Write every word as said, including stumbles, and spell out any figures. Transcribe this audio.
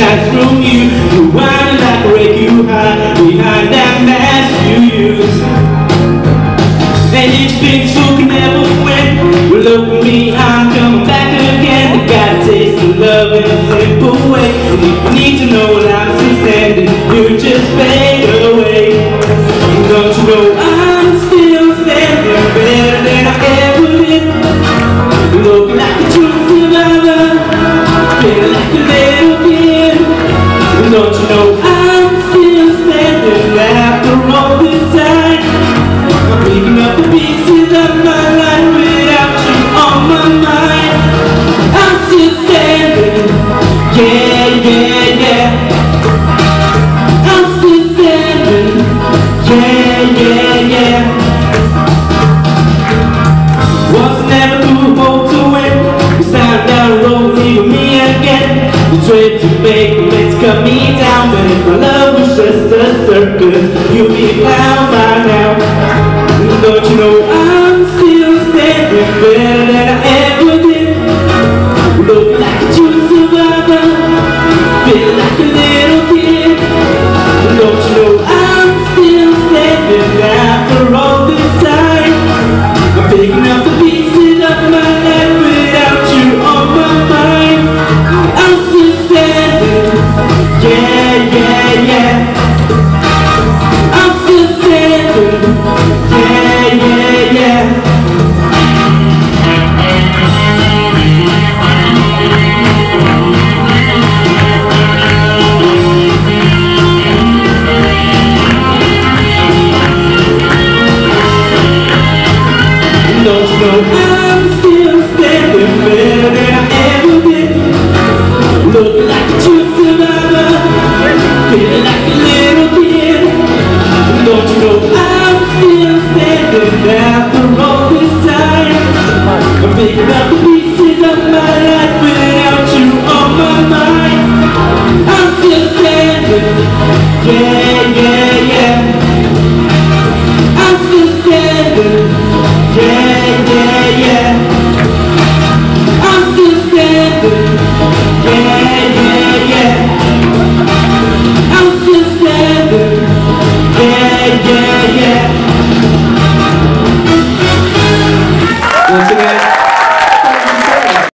shines from you. You wind like a wreck, you hide behind that mask you use. And each big fool can never win. Well, look at me, I'm coming back again. I got a taste of love in a simple way. And if you need to know what I'm still standing, you just fade away. Don't you know I'm still standing better than I ever did? Look like a true survivor, feel like a little kid. Don't you know I'm still standing after all this time? I'm picking up the pieces of my life without you on my mind. I'm still standing, yeah, yeah, yeah. I'm still standing, yeah, yeah, yeah. Was never too old to win. You stand down the road, leaving me again. You tried to make me cut me down, but if my love was just a circus, you'd be a clown by now. Don't you know I'm still standing better than I ever did? Look like a true survivor, feel like a little kid. Don't you know I'm still standing after all this time? I'm picking up the pieces of my life without you on my mind. I'm still standing, yeah, yeah, yeah. I'm still standing, yeah, yeah, yeah. Don't you know I'm still standing better than I ever did? Looking like a true survivor, feeling like a little kid. Don't you know I'm still standing after all this time? I'm picking up the pieces of my life without you on my mind. I'm still standing, yeah.